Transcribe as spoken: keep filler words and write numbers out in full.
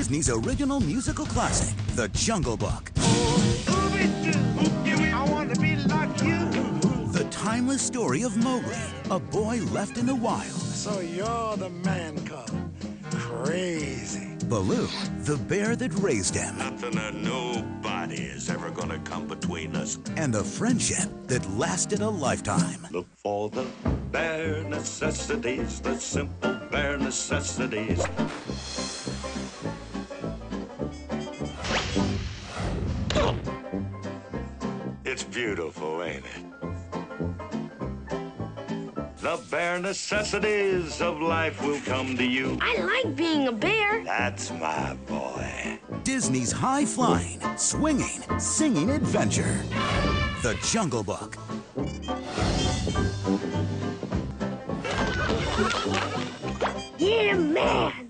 Disney's original musical classic, The Jungle Book. I want to be like you. The timeless story of Mowgli, a boy left in the wild. So you're the man cub. Crazy. Baloo, the bear that raised him. Nothing or nobody is ever gonna come between us. And the friendship that lasted a lifetime. Look for the bare necessities, the simple bare necessities. It's beautiful, ain't it? The bare necessities of life will come to you. I like being a bear. That's my boy. Disney's high-flying, swinging, singing adventure. The Jungle Book. Yeah, man.